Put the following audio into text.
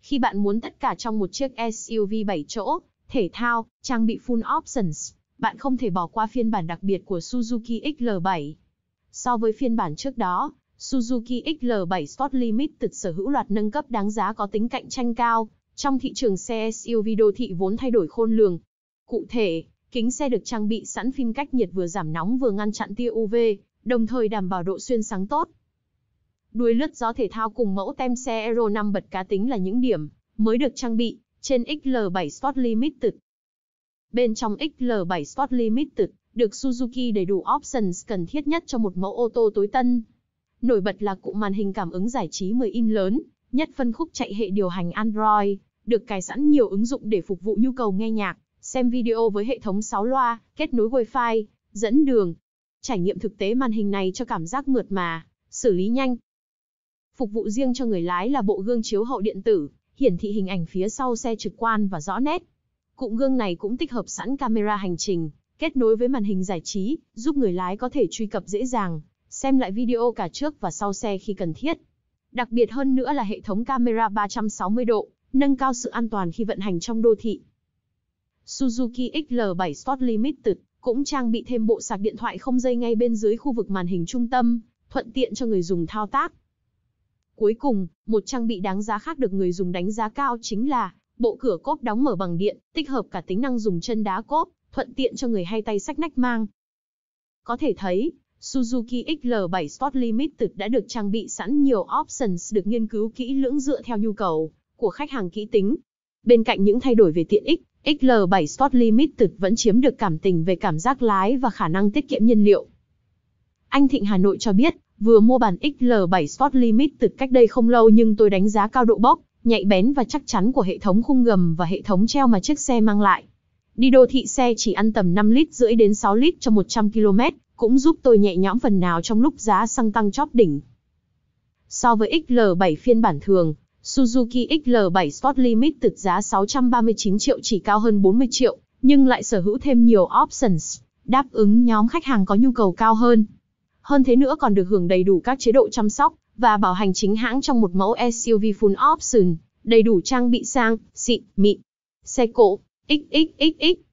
Khi bạn muốn tất cả trong một chiếc SUV 7 chỗ, thể thao, trang bị full options, bạn không thể bỏ qua phiên bản đặc biệt của Suzuki XL7. So với phiên bản trước đó, Suzuki XL7 Sport Limited sở hữu loạt nâng cấp đáng giá có tính cạnh tranh cao trong thị trường xe SUV đô thị vốn thay đổi khôn lường. Cụ thể, kính xe được trang bị sẵn phim cách nhiệt vừa giảm nóng vừa ngăn chặn tia UV, đồng thời đảm bảo độ xuyên sáng tốt. Đuôi lướt gió thể thao cùng mẫu tem xe Euro 5 bật cá tính là những điểm mới được trang bị trên XL7 Sport Limited. Bên trong XL7 Sport Limited, được Suzuki đầy đủ options cần thiết nhất cho một mẫu ô tô tối tân. Nổi bật là cụm màn hình cảm ứng giải trí 10 inch lớn, nhất phân khúc chạy hệ điều hành Android, được cài sẵn nhiều ứng dụng để phục vụ nhu cầu nghe nhạc, xem video với hệ thống 6 loa, kết nối Wi-Fi, dẫn đường. Trải nghiệm thực tế màn hình này cho cảm giác mượt mà, xử lý nhanh. Phục vụ riêng cho người lái là bộ gương chiếu hậu điện tử, hiển thị hình ảnh phía sau xe trực quan và rõ nét. Cụm gương này cũng tích hợp sẵn camera hành trình, kết nối với màn hình giải trí, giúp người lái có thể truy cập dễ dàng, xem lại video cả trước và sau xe khi cần thiết. Đặc biệt hơn nữa là hệ thống camera 360 độ, nâng cao sự an toàn khi vận hành trong đô thị. Suzuki XL7 Sport Limited cũng trang bị thêm bộ sạc điện thoại không dây ngay bên dưới khu vực màn hình trung tâm, thuận tiện cho người dùng thao tác. Cuối cùng, một trang bị đáng giá khác được người dùng đánh giá cao chính là bộ cửa cốp đóng mở bằng điện, tích hợp cả tính năng dùng chân đá cốp, thuận tiện cho người hay tay xách nách mang. Có thể thấy, Suzuki XL7 Sport Limited đã được trang bị sẵn nhiều options được nghiên cứu kỹ lưỡng dựa theo nhu cầu của khách hàng kỹ tính. Bên cạnh những thay đổi về tiện ích, XL7 Sport Limited vẫn chiếm được cảm tình về cảm giác lái và khả năng tiết kiệm nhiên liệu. Anh Thịnh Hà Nội cho biết, vừa mua bản XL7 Sport Limited cách đây không lâu nhưng tôi đánh giá cao độ bốc, nhạy bén và chắc chắn của hệ thống khung gầm và hệ thống treo mà chiếc xe mang lại. Đi đô thị xe chỉ ăn tầm 5,5 lít đến 6 lít cho 100 km, cũng giúp tôi nhẹ nhõm phần nào trong lúc giá xăng tăng chóp đỉnh. So với XL7 phiên bản thường, Suzuki XL7 Sport Limited giá 639 triệu chỉ cao hơn 40 triệu, nhưng lại sở hữu thêm nhiều options, đáp ứng nhóm khách hàng có nhu cầu cao hơn. Hơn thế nữa còn được hưởng đầy đủ các chế độ chăm sóc và bảo hành chính hãng trong một mẫu SUV full option, đầy đủ trang bị sang, xịn, mịn. Xe cộ XXXX